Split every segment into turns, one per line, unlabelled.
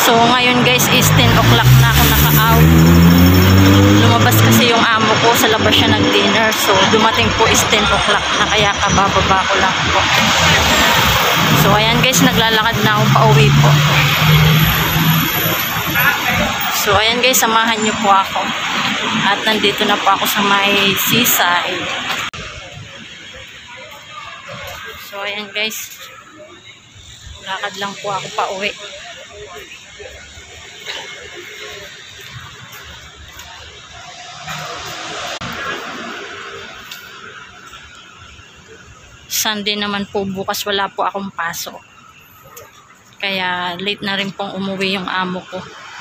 So ngayon guys is 10 o'clock na ako naka-out. Lumabas kasi yung amo ko, sa labas siya nag-dinner. So dumating po is 10 o'clock na, kaya kabababa ko lang po. So ayan guys, naglalakad na ako pauwi po. So ayan guys, samahan niyo po ako. At nandito na po ako sa may seaside. So ayan guys, lakad lang po ako pauwi. Sunday naman po bukas, wala po akong pasok. Kaya late na rin pong umuwi yung amo ko.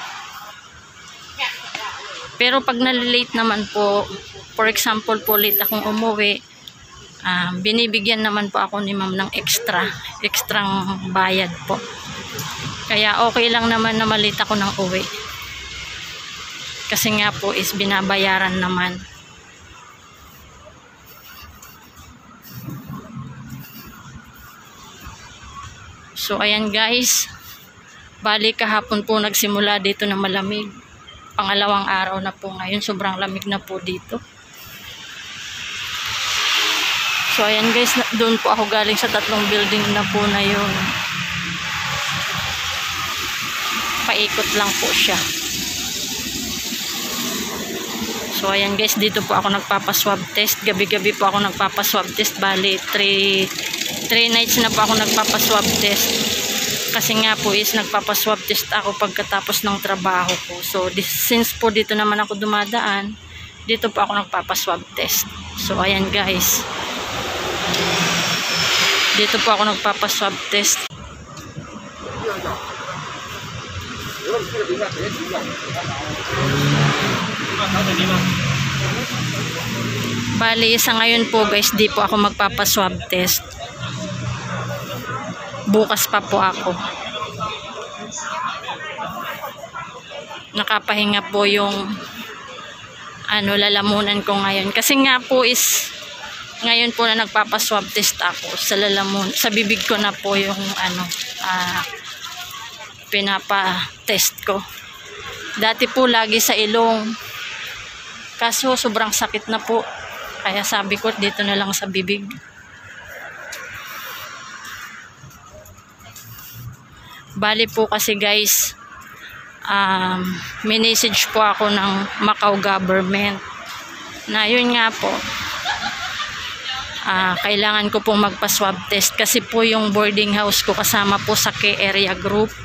Pero pag nalilate naman po, for example po late akong umuwi, binibigyan naman po ako ni ma'am ng extrang bayad po. Kaya okay lang naman na malate ako ng uwi. Kasi nga po is binabayaran naman. So ayan guys, bali kahapon po nagsimula dito na malamig. Pangalawang araw na po ngayon, sobrang lamig na po dito. So ayan guys, doon po ako galing sa 3 building na po na yun. Paikot lang po siya. So ayan guys, dito po ako nagpapaswab test. Gabi-gabi po ako nagpapaswab test. Bali 3 nights na po ako nagpapaswab test. Kasi nga po is nagpapaswab test ako pagkatapos ng trabaho ko. So since po dito naman ako dumadaan, dito po ako nagpapaswab test. So ayan guys, dito po ako nagpapaswab test. Bali sa ngayon po guys, di po ako magpapaswab test. Bukas pa po ako. Nakapahinga po yung lalamunan ko ngayon. Kasi nga po is ngayon po na nagpapaswab test ako sa lalamun, sa bibig ko na po yung pinapa-test ko. Dati po lagi sa ilong. Kaso sobrang sakit na po. Kaya sabi ko dito na lang sa bibig. Bali po kasi guys, may message po ako ng Macau government na yun nga po, kailangan ko pong magpa-swab test kasi po yung boarding house ko kasama po sa K-area group.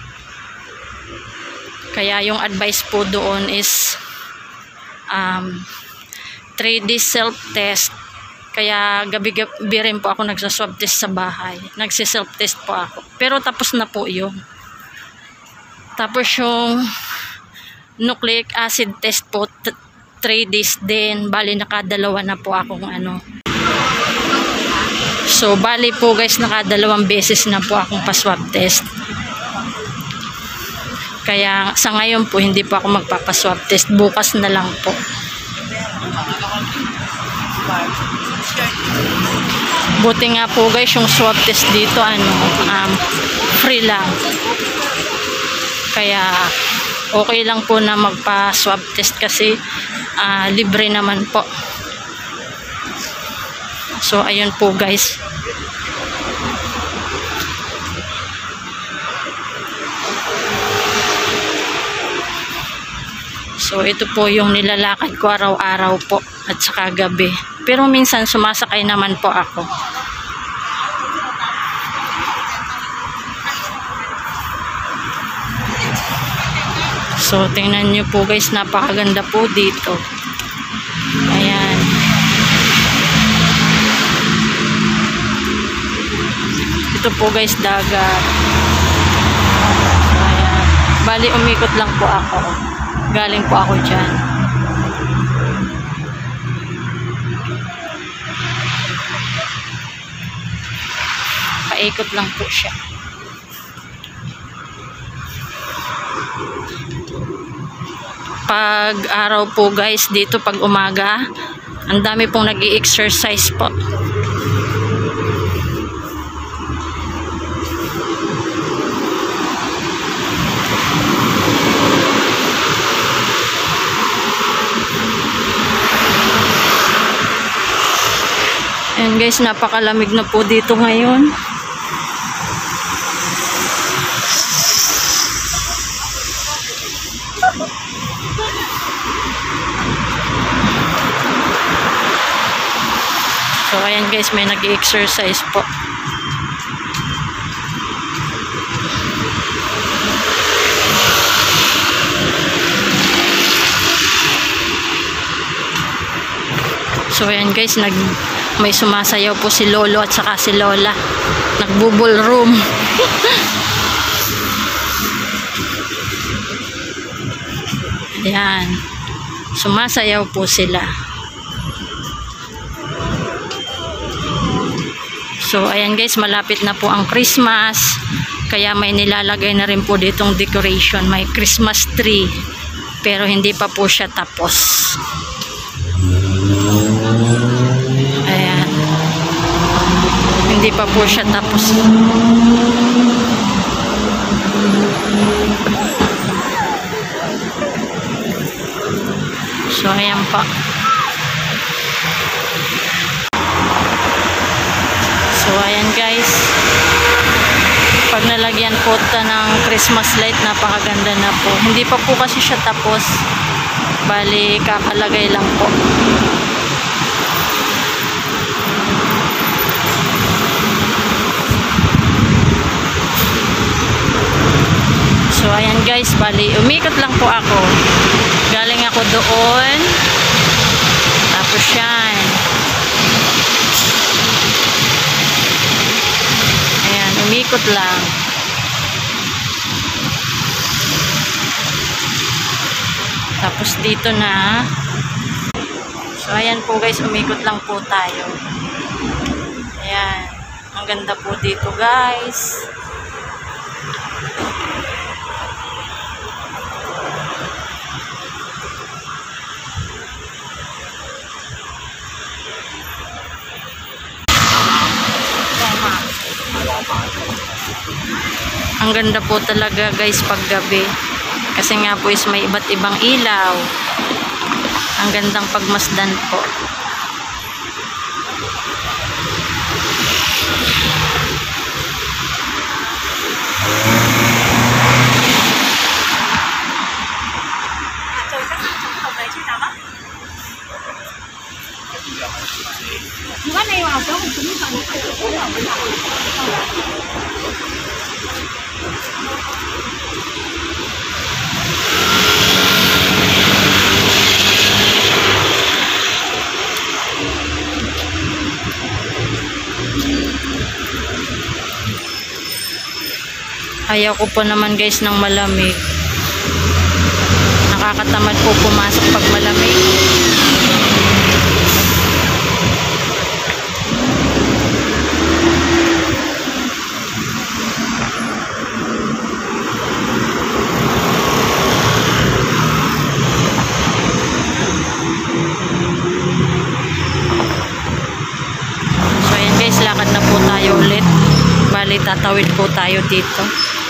Kaya yung advice po doon is 3 days self-test. Kaya gabi-gabi rin po ako nagsaswab test sa bahay. Nagsi-self-test po ako. Pero tapos na po yun. Tapos yung nucleic acid test po 3 days din. Bali nakadalawa na po akong So bali po guys, nakadalawang beses na po akong pa-swab test. Kaya sa ngayon po hindi po ako magpapa-swab test. Bukas na lang po. Buti nga po guys, yung swab test dito free lang. Kaya okay lang po na magpa-swab test kasi libre naman po. So ayun po guys. So ito po yung nilalakad ko araw-araw po at saka gabi. Pero minsan sumasakay naman po ako. So tingnan nyo po guys, napakaganda po dito. Ayan. Ito po guys, dagat. Ayan. Bali umikot lang po ako. Galing po ako dyan. Paikot lang po siya. Pag araw po guys, dito pag umaga, ang dami pong nag-i-exercise po. guys, napakalamig na po dito ngayon. So ayan guys, may nag-exercise po. So ayan guys, may sumasayaw po si Lolo at saka si Lola. Nagbubol room. Ayan. Sumasayaw po sila. So ayan guys, malapit na po ang Christmas. Kaya may nilalagay na rin po ditong decoration. May Christmas tree. Pero hindi pa po siya tapos. Ayan. Hindi pa po siya tapos. So ayan pa. So ayan guys. Pag nalagyan po ng Christmas light, napakaganda na po. Hindi pa po kasi siya tapos. Bali, kakalagay lang po. So ayan guys, bali umikot lang po ako. Galing ako doon. Tapos yan. Ayan, umikot lang. Tapos dito na. So ayan po guys, umikot lang po tayo. Ayan. Ang ganda po dito guys. Ang ganda po talaga guys pag gabi. Kasi nga po is may iba't ibang ilaw. Ang gandang pagmasdan po. Ayaw ko po naman guys ng malamig. Nakakatamad po pumasok pag malamig. So ayan guys, lakad na po tayo ulit. Bali, tatawid po tayo dito.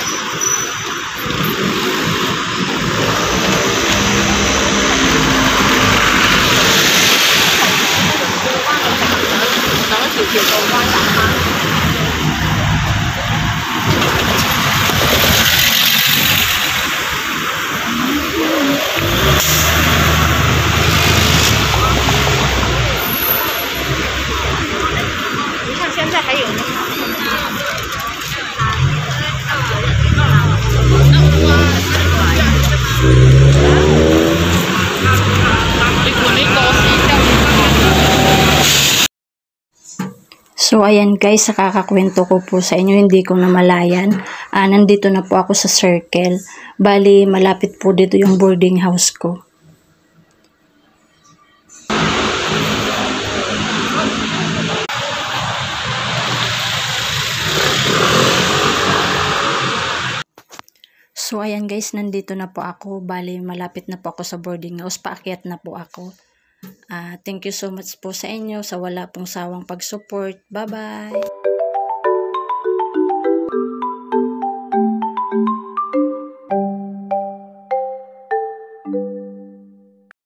So ayan guys, sa kakakwento ko po sa inyo, hindi ko namalayan. Nandito na po ako sa Circle. Bali, malapit po dito yung boarding house ko. So ayan guys, nandito na po ako. Bali, malapit na po ako sa boarding house. Paakyat na po ako. Thank you so much po sa inyo sa wala pong sawang pag-support. Bye-bye!